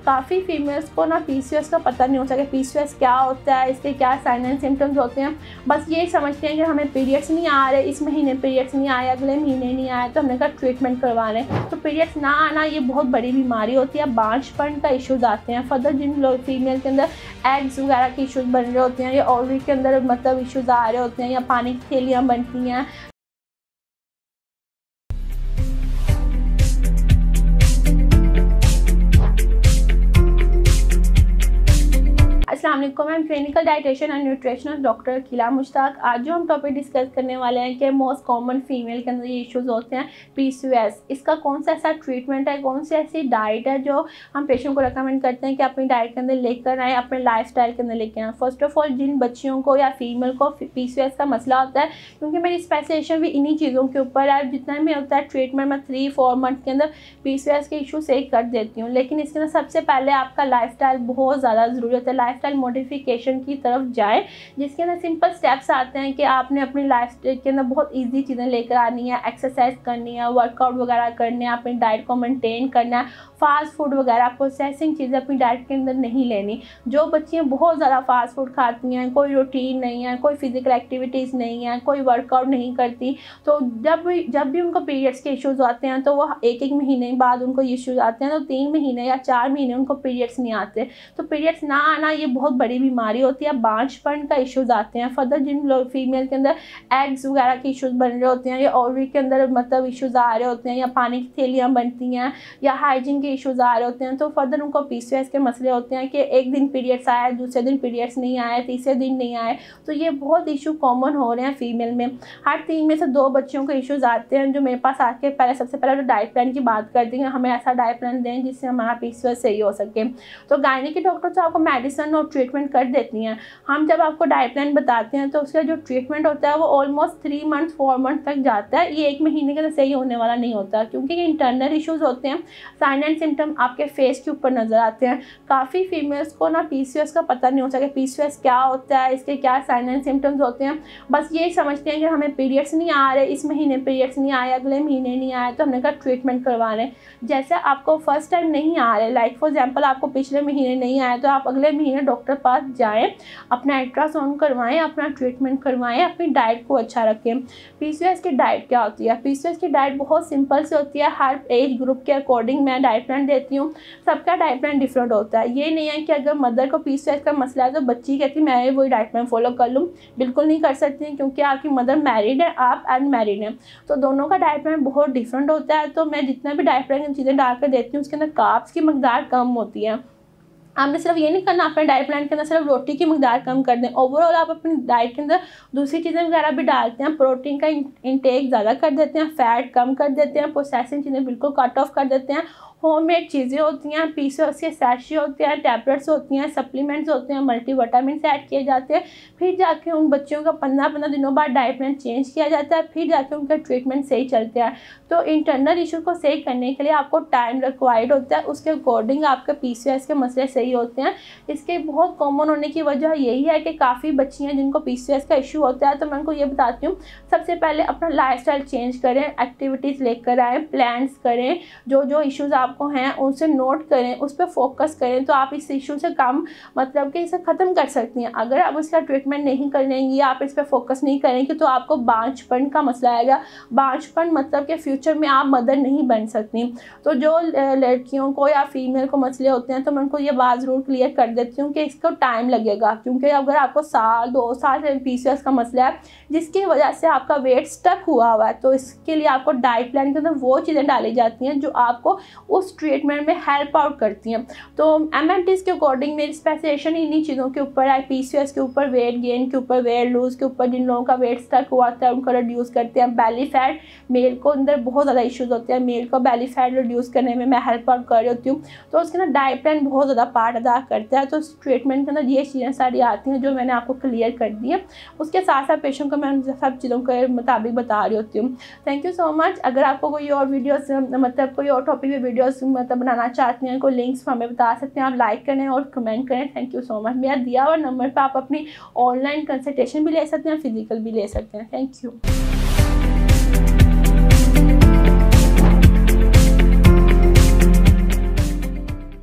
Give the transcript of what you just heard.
काफ़ी फीमेल्स को ना पीसीओएस का पता नहीं होता कि पीसीओएस क्या होता है, इसके क्या साइन एंड सिम्टम्स होते हैं। बस ये समझते हैं कि हमें पीरियड्स नहीं आ रहे, इस महीने पीरियड्स नहीं आए, अगले महीने नहीं आए, तो हमने कहा ट्रीटमेंट करवा रहे हैं। तो पीरियड्स ना आना ये बहुत बड़ी बीमारी होती है, बांझपन का इश्यूज आते हैं। फर्दर जिन लोग फीमेल के अंदर एग्स वगैरह के इश्यूज बन रहे होते हैं या ओवरी के अंदर मतलब इश्यूज आ रहे होते हैं या पानी की थैलियाँ बनती हैं। अस्सलाम वालेकुम, मैं clinical dietitian and nutritionist doctor Kila Mushtaq. आज जो हम टॉपिक डिस्कस करने वाले हैं कि मोस्ट कॉमन फीमेल के अंदर ये इश्यूज होते हैं पीसीओएस, इसका कौन सा ऐसा ट्रीटमेंट है, कौन सी ऐसी डाइट है जो हम पेशेंट को रिकमेंड करते हैं कि अपनी डाइट के अंदर लेकर आए, अपने लाइफस्टाइल के अंदर लेकर आए। फर्स्ट ऑफ ऑल, जिन बच्चियों को या फीमेल को पीसीओएस का मसला होता है, क्योंकि मेरी स्पेशलाइजेशन भी इन्हीं चीज़ों के ऊपर है, जितना भी होता है ट्रीटमेंट मैं 3-4 मंथ के अंदर पीसीओएस के इशू सही कर देती हूँ। लेकिन इसके अंदर सबसे पहले आपका लाइफस्टाइल बहुत ज़्यादा ज़रूरत है, लाइफस्टाइल मॉडिफिकेशन की तरफ जाए, जिसके अंदर सिंपल स्टेप्स आते हैं कि आपने अपनी लाइफ के अंदर बहुत इजी चीज़ें लेकर आनी है, एक्सरसाइज करनी है, वर्कआउट वगैरह करने हैं, अपनी डाइट को मेंटेन करना है, फास्ट फूड वगैरह प्रोसेसिंग चीज़ें अपनी डाइट के अंदर नहीं लेनी। जो बच्चियाँ बहुत ज़्यादा फास्ट फूड खाती हैं, कोई रूटीन नहीं है, कोई फिजिकल एक्टिविटीज़ नहीं है, कोई वर्कआउट नहीं करती, तो जब भी उनको पीरियड्स के इश्यूज आते हैं तो वो एक महीने बाद उनको इश्यूज आते हैं, तो 3 महीने या 4 महीने उनको पीरियड्स नहीं आते। तो पीरियड्स ना आना ये बहुत बड़ी बीमारी होती है, बांझपन का इश्यूज आते हैं। फर्दर जिन लोग फीमेल के अंदर एग्स वगैरह के इश्यूज बन रहे होते हैं या ओवरी के अंदर मतलब इश्यूज आ रहे होते हैं या पानी की थैलियाँ बनती हैं या हाइजीन के इश्यूज आ रहे होते हैं, तो फर्दर उनको पीसीओएस के मसले होते हैं कि एक दिन पीरियड्स आए, दूसरे दिन पीरियड्स नहीं आए, तीसरे दिन नहीं आए। तो ये बहुत इशू कॉमन हो रहे हैं फीमेल में। हर 3 में से 2 बच्चियों को इश्यूज आते हैं जो मेरे पास आके सबसे पहले तो डाइट प्लान की बात करती हैं, हमें ऐसा डाइट प्लान दें जिससे हमारा पीसीओएस सही हो सके। तो गायनी के डॉक्टर तो आपको मेडिसिन और ट्रीटमेंट कर देती हैं। हम जब आपको डाइट प्लान बताते हैं तो उसका जो ट्रीटमेंट होता है वो ऑलमोस्ट 3 मंथ 4 मंथ तक जाता है। ये 1 महीने के अंदर सही होने वाला नहीं होता, क्योंकि ये इंटरनल इश्यूज होते हैं, साइन एंड सिम्टम आपके फेस के ऊपर नजर आते हैं। काफ़ी फीमेल्स को ना पीसीओएस का पता नहीं होता कि पीसीओएस क्या होता है, इसके क्या साइन एंड सिम्टम्स होते हैं। बस ये समझते हैं कि हमें पीरियड्स नहीं आ रहे, इस महीने पीरियड्स नहीं आए, अगले महीने नहीं आए, तो हमने कहा ट्रीटमेंट करवा रहे हैं। जैसे आपको फर्स्ट टाइम नहीं आ रहे, लाइक फॉर एग्जाम्पल आपको पिछले महीने नहीं आए, तो आप अगले महीने डॉक्टर पास जाएँ, अपना अल्ट्रासाउंड करवाएं, अपना ट्रीटमेंट करवाएं, अपनी डाइट को अच्छा रखें। पीसीओएस की डाइट क्या होती है? पीसीओएस की डाइट बहुत सिंपल से होती है, हर एज ग्रुप के अकॉर्डिंग मैं डाइट प्लान देती हूँ। सबका डाइट प्लान डिफरेंट होता है। ये नहीं है कि अगर मदर को पीसीओएस का मसला है तो बच्ची कहती मैं वही डाइट प्लान फॉलो कर लूँ, बिल्कुल नहीं कर सकती हैं, क्योंकि आपकी मदर मैरिड है, आप अनमैरिड हैं, तो दोनों का डाइट प्लान बहुत डिफरेंट होता है। तो मैं जितना भी डाइट प्लान की चीज़ें डालकर देती हूँ उसके अंदर कार्ब्स की मकदार कम होती है। आपने सिर्फ ये नहीं करना अपने डाइट प्लान के अंदर सिर्फ रोटी की मकदार कम कर दें, ओवरऑल आप अपनी डाइट के अंदर दूसरी चीज़ें वगैरह भी डालते हैं, प्रोटीन का इंटेक ज़्यादा कर देते हैं, फैट कम कर देते हैं, प्रोसेसिंग चीज़ें बिल्कुल कट ऑफ कर देते हैं। होममेड चीज़ें होती हैं, पीसीओएस के सैशे होते हैं, टैबलेट्स होती हैं, सप्लीमेंट्स होते हैं, मल्टीविटामिन ऐड किए जाते हैं। फिर जाके उन बच्चियों का 15-15 दिनों बाद डाइट प्लान चेंज किया जाता है, फिर जाके उनका ट्रीटमेंट सही चलता है। तो इंटरनल इशू को सही करने के लिए आपको टाइम रिक्वायर्ड होता है, उसके अकॉर्डिंग आपके पीसीओएस के मसले सही होते हैं। इसके बहुत कॉमन होने की वजह यही है कि काफ़ी बच्चियाँ जिनको पीसीओएस का इशू होता है, तो मैं उनको ये बताती हूँ सबसे पहले अपना लाइफस्टाइल चेंज करें, एक्टिविटीज़ लेकर आएँ, प्लान्स करें, जो इश्यूज़ आपको हैं उनसे नोट करें, उस पर फोकस करें, तो आप इस इशू से कम मतलब कि इसे ख़त्म कर सकती हैं। अगर आप इसका ट्रीटमेंट नहीं करेंगी या आप इस पर फोकस नहीं करेंगे तो आपको बांझपन का मसला आएगा। बांझपन मतलब कि फ्यूचर में आप मदर नहीं बन सकती। तो जो लड़कियों को या फीमेल को मसले होते हैं तो मैं उनको ये बात ज़रूर क्लियर कर देती हूँ कि इसको टाइम लगेगा, क्योंकि अगर आपको 1-2 साल से पीसीओएस का मसला है जिसकी वजह से आपका वेट स्टक हुआ हुआ है, तो इसके लिए आपको डाइट प्लान के अंदर वो चीज़ें डाली जाती हैं जो आपको उस ट्रीटमेंट में हेल्प आउट करती हैं। तो एमएमटीज़ के अकॉर्डिंग मेरी स्पेशलाइजेशन इन्हीं चीज़ों के ऊपर है, पीसीओएस के ऊपर, वेट गेन के ऊपर, वेट लूज के ऊपर, जिन लोगों का वेट स्टक हुआ था उनको रिड्यूस करते हैं। बेली फैट, मेल को अंदर बहुत ज़्यादा इश्यूज होते हैं, मेल को बेली फैट रिड्यूस करने में मैं हेल्प आउट कर रही होती हूँ। तो उसके अंदर डाइट प्लान बहुत ज़्यादा पार्ट अदा करता है। तो उस ट्रीटमेंट के अंदर ये चीज़ें सारी आती हैं जो मैंने आपको क्लियर कर दी है। उसके साथ साथ पेशेंट को मैं उन सब चीज़ों के मुताबिक बता रही होती हूँ। Thank you so much. अगर आपको कोई और वीडियोस मतलब कोई और टॉपिक पे वीडियोस मतलब बनाना चाहते हैं, कोई लिंक्स हमें बता सकते हैं, आप लाइक करें और कमेंट करें। Thank you so much. मेरा दिया हुआ नंबर पर आप अपनी ऑनलाइन कंसल्टेशन भी ले सकते हैं, फिजिकल भी ले सकते हैं। Thank you.